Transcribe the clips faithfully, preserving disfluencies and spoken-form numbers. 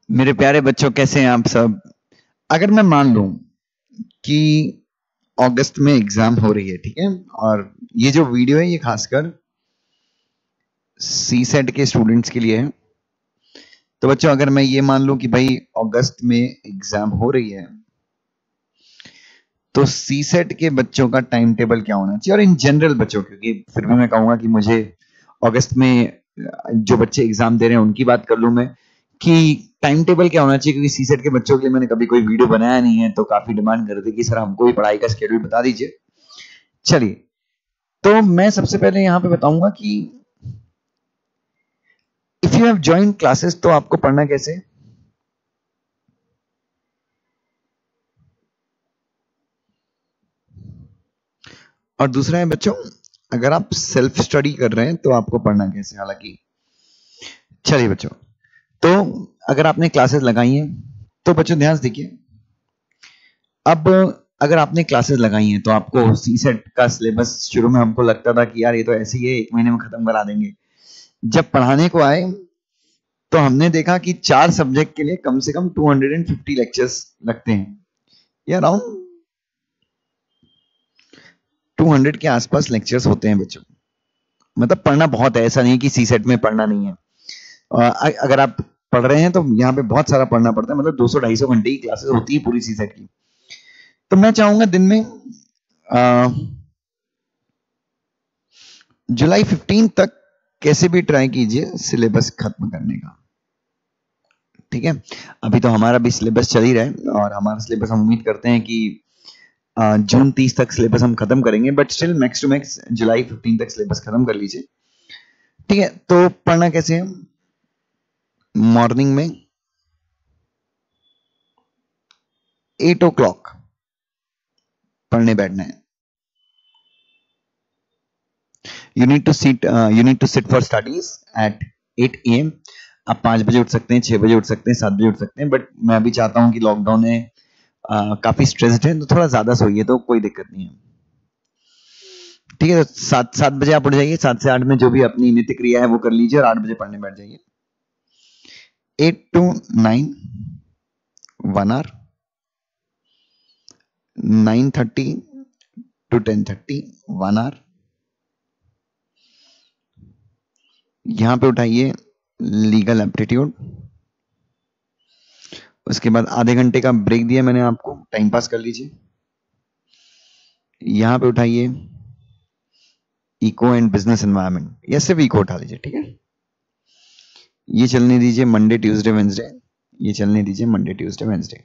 मेरे प्यारे बच्चों, कैसे हैं आप सब। अगर मैं मान लूं कि अगस्त में एग्जाम हो रही है, ठीक है, और ये जो वीडियो है ये खासकर सी सेट के स्टूडेंट्स के लिए है। तो बच्चों, अगर मैं ये मान लूं कि भाई अगस्त में एग्जाम हो रही है, तो सी सेट के बच्चों का टाइम टेबल क्या होना चाहिए, और इन जनरल बच्चों, क्योंकि फिर भी मैं कहूंगा कि मुझे अगस्त में जो बच्चे एग्जाम दे रहे हैं उनकी बात कर लूं मैं, कि टाइम टेबल क्या होना चाहिए, क्योंकि सी सेट के बच्चों के लिए मैंने कभी कोई वीडियो बनाया नहीं है, तो काफी डिमांड कर रहे थे कि सर हमको भी पढ़ाई का शेड्यूल बता दीजिए। चलिए, तो मैं सबसे पहले यहां पे बताऊंगा कि if you have join classes, तो आपको पढ़ना कैसे है? और दूसरा है बच्चों, अगर आप सेल्फ स्टडी कर रहे हैं तो आपको पढ़ना कैसे। हालांकि चलिए बच्चों, तो अगर आपने क्लासेस लगाई हैं तो बच्चों ध्यान से देखिए। अब अगर आपने क्लासेस लगाई हैं तो आपको सी सेट का सिलेबस शुरू में हमको लगता था कि यार ये तो ऐसे ही है, एक महीने में खत्म करा देंगे। जब पढ़ाने को आए तो हमने देखा कि चार सब्जेक्ट के लिए कम से कम दो सौ पचास लेक्चर्स लगते हैं, या अराउंड दो सौ के आसपास लेक्चर्स होते हैं बच्चों। मतलब पढ़ना बहुत है, ऐसा नहीं कि सी सेट में पढ़ना नहीं है। और अगर आप पढ़ रहे हैं तो यहाँ पे बहुत सारा पढ़ना पड़ता है, मतलब दो सौ ढाई सौ घंटे की क्लासेस होती है पूरी सी सेट की। तो मैं चाहूंगा दिन में आ, जुलाई पंद्रह तक कैसे भी ट्राई कीजिए सिलेबस खत्म करने का, ठीक है। अभी तो हमारा भी सिलेबस चल ही रहा है, और हमारा सिलेबस हम उम्मीद करते हैं कि जून तीस तक सिलेबस हम खत्म करेंगे, but still max to max जुलाई पंद्रह तक सिलेबस खत्म कर लीजिए, ठीक है। तो पढ़ना कैसे है? मॉर्निंग में एट ओ क्लॉक पढ़ने बैठना है। You need to sit you need to sit for studies at eight A M. आप पांच बजे उठ सकते हैं, छह बजे उठ सकते हैं, सात बजे उठ सकते हैं, बट मैं अभी चाहता हूं कि लॉकडाउन है, uh, काफी स्ट्रेस्ड है, तो थोड़ा ज्यादा सोइए तो कोई दिक्कत नहीं है, ठीक है। तो सात सात बजे आप उठ जाइए, सात से आठ में जो भी अपनी नित्य क्रिया है वो कर लीजिए, और आठ बजे पढ़ने बैठ जाइए। Eight to nine one hour, nine thirty to ten thirty one hour. यहां पे उठाइए लीगल एप्टीट्यूड। उसके बाद आधे घंटे का ब्रेक दिया मैंने आपको, टाइम पास कर लीजिए। यहां पे उठाइए इको एंड बिजनेस एनवायरनमेंट, या सिर्फ इको उठा लीजिए, ठीक है। ये चलने दीजिए मंडे ट्यूसडे वेंसडे, ये चलने दीजिए मंडे ट्यूसडे वेंसडे।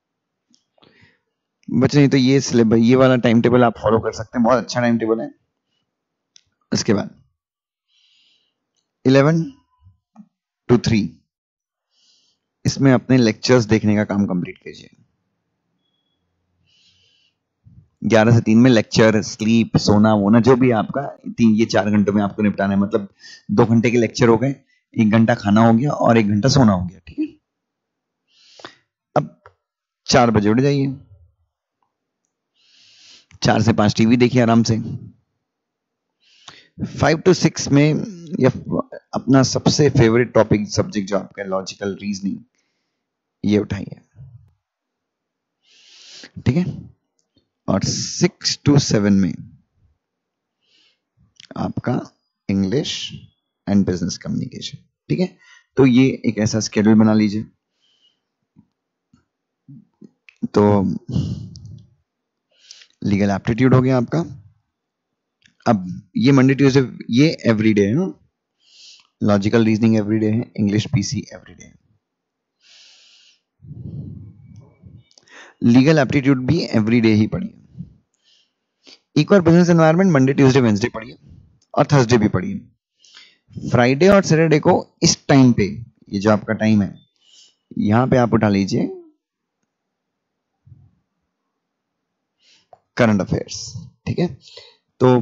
बच्चे नहीं तो ये सिलेबस, ये वाला टाइम टेबल आप फॉलो कर सकते हैं, बहुत अच्छा टाइम टेबल है। उसके बाद इलेवन टू थ्री इसमें अपने लेक्चर्स देखने का काम कंप्लीट कीजिए। ग्यारह से तीन में लेक्चर, स्लीप, सोना वोना जो भी आपका, तीन ये चार घंटों में आपको निपटाना है। मतलब दो घंटे के लेक्चर हो गए, एक घंटा खाना हो गया और एक घंटा सोना हो गया, ठीक है। अब चार बजे उठ जाइए, चार से पांच टीवी देखिए आराम से। फाइव टू सिक्स में या अपना सबसे फेवरेट टॉपिक सब्जेक्ट जो आपका लॉजिकल रीजनिंग, ये उठाइए, ठीक है। और सिक्स टू सेवन में आपका इंग्लिश एंड बिजनेस कम्युनिकेशन, ठीक है। तो ये एक ऐसा स्केड्यूल बना लीजिए। तो लीगल एप्टीट्यूड हो गया आपका। अब ये मंडे ट्यूसडे ये एवरीडे है ना, लॉजिकल रीजनिंग एवरीडे है, इंग्लिश पीसी एवरीडे है, लीगल एप्टीट्यूड भी एवरीडे ही पढ़िए। एक और business environment Monday Tuesday Wednesday पढ़िए, और थर्सडे भी पढ़िए। फ्राइडे और सैटरडे को इस टाइम पे, ये जो आपका टाइम है, यहां पे आप उठा लीजिए करंट अफेयर्स, ठीक है। तो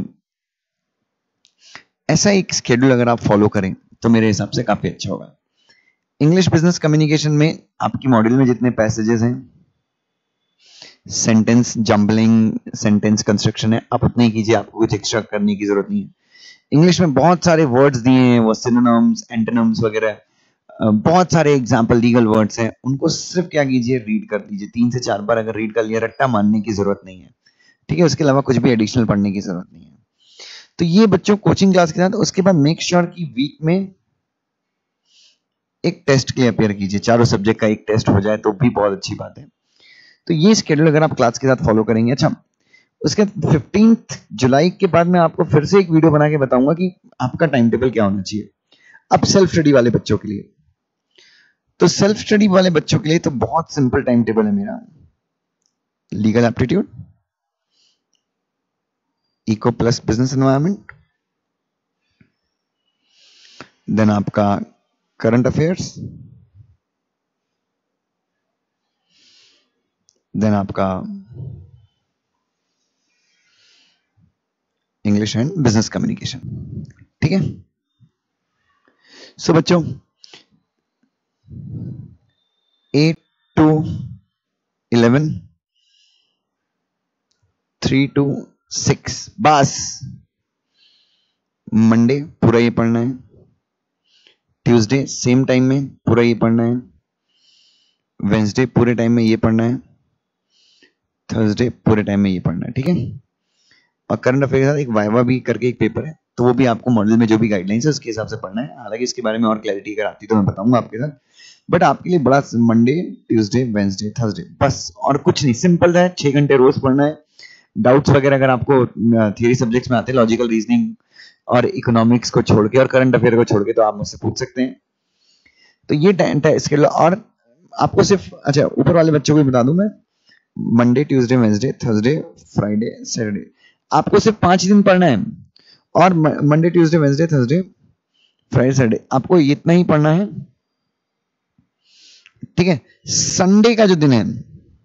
ऐसा एक शेड्यूल अगर आप फॉलो करें तो मेरे हिसाब से काफी अच्छा होगा। इंग्लिश बिजनेस कम्युनिकेशन में आपकी मॉड्यूल में जितने पैसेजेस हैं, सेंटेंस जंबलिंग, सेंटेंस कंस्ट्रक्शन है, आप उतने ही कीजिए, आपको कुछ एक्स्ट्रा करने की जरूरत नहीं है। इंग्लिश में बहुत सारे वर्ड्स दिए हैं, वो सिनोनिम्स, एंटोनिम्स वगैरह, बहुत सारे एग्जाम्पल लीगल वर्ड्स हैं, उनको सिर्फ क्या कीजिए, रीड कर दीजिए। तीन से चार बार अगर रीड कर लिया, रट्टा मानने की जरूरत नहीं है, ठीक है। उसके अलावा कुछ भी एडिशनल पढ़ने की जरूरत नहीं है। तो ये बच्चों कोचिंग क्लास के साथ, उसके बाद मेक श्योर की वीक में एक टेस्ट के लिए अपेयर कीजिए। चारों सब्जेक्ट का एक टेस्ट हो जाए तो भी बहुत अच्छी बात है। तो ये स्केड्यूल अगर आप क्लास के साथ फॉलो करेंगे। अच्छा, उसके फिफ्टींथ जुलाई के बाद मैं आपको फिर से एक वीडियो बना के बताऊंगा कि आपका टाइम टेबल क्या होना चाहिए। अब सेल्फ स्टडी वाले बच्चों के लिए, तो सेल्फ स्टडी वाले बच्चों के लिए तो बहुत सिंपल टाइम टेबल है मेरा। Legal aptitude, eco plus business environment, then आपका करंट अफेयर्स, देन आपका इंग्लिश एंड बिजनेस कम्युनिकेशन, ठीक है। सो so, बच्चों eight to eleven, three to six, बस मंडे पूरा ये पढ़ना है, ट्यूसडे सेम टाइम में पूरा ये पढ़ना है, वेंसडे पूरे टाइम में ये पढ़ना है, थर्सडे पूरे टाइम में ये पढ़ना है, ठीक है। और करंट अफेयर के साथ एक वाइवा भी करके एक पेपर है, तो वो भी आपको मॉडल में जो भी गाइडलाइंस है उसके हिसाब से पढ़ना है। हालांकि इसके बारे में और क्लैरिटी अगर आती तो मैं बताऊंगा आपके साथ, बट आपके लिए बड़ा मंडे, ट्यूसडे, वेंसडे, थर्सडे, बस और कुछ नहीं, सिंपल है। छह घंटे रोज पढ़ना है। डाउट्स वगैरह अगर आपको थियरी सब्जेक्ट्स में आते हैं, लॉजिकल रीजनिंग और इकोनॉमिक्स को छोड़ के और करंट अफेयर को छोड़ के, तो आप मुझसे पूछ सकते हैं। तो ये इसके लिए, और आपको सिर्फ, अच्छा ऊपर वाले बच्चों को भी बता दूं मैं, Monday, Tuesday, Wednesday, Thursday, Friday, Saturday, आपको सिर्फ पांच दिन पढ़ना है। और Monday, Tuesday, Wednesday, Thursday, Friday, Saturday आपको इतना ही पढ़ना है, ठीक है। संडे का जो दिन है,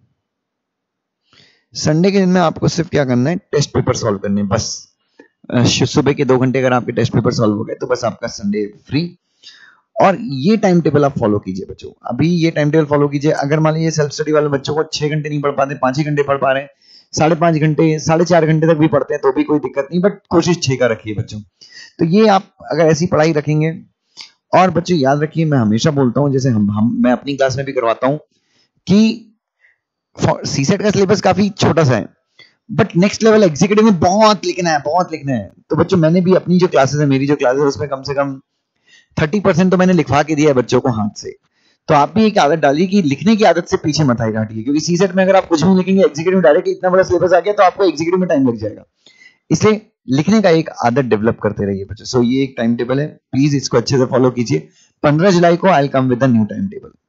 संडे के दिन में आपको सिर्फ क्या करना है, टेस्ट पेपर सॉल्व करने हैं बस। सुबह के दो घंटे अगर आपके टेस्ट पेपर सॉल्व हो गए तो बस आपका संडे फ्री। और ये टाइम टेबल आप फॉलो कीजिए बच्चों, अभी ये टाइम टेबल फॉलो कीजिए। अगर मान लीजिए सेल्फ स्टडी वाले बच्चों को छह घंटे नहीं पढ़ पाते, पांच ही घंटे पढ़ पा रहे हैं, साढ़े पांच घंटे, साढ़े चार घंटे तक भी पढ़ते हैं तो भी कोई दिक्कत नहीं, बट कोशिश छह का रखिए बच्चों। तो ये आप अगर ऐसी पढ़ाई रखेंगे, और बच्चों याद रखिए, मैं हमेशा बोलता हूं, जैसे हम हम मैं अपनी क्लास में भी करवाता हूं कि सीसेट का सिलेबस काफी छोटा सा है, बट नेक्स्ट लेवल एग्जीक्यूटिव में बहुत लिखना है, बहुत लिखना है। तो बच्चों मैंने भी अपनी जो क्लासेस है, मेरी जो क्लासेस है, उसमें कम से कम तीस परसेंट तो मैंने लिखवा के दिया है बच्चों को हाथ से। तो आप भी एक आदत डालिए कि लिखने की आदत से पीछे मत आइए हटिए, क्योंकि सीसेट में अगर आप कुछ भी लिखेंगे, एग्जीक्यूटिव डायरेक्ट इतना बड़ा सिलेबस आ गया तो आपको एग्जीक्यूटिव में टाइम लग जाएगा। इसलिए लिखने का एक आदत डेवलप करते रहिए बच्चों। सो ये एक टाइम टेबल है, प्लीज इसको अच्छे से फॉलो कीजिए। पंद्रह जुलाई को I will come with the new time table.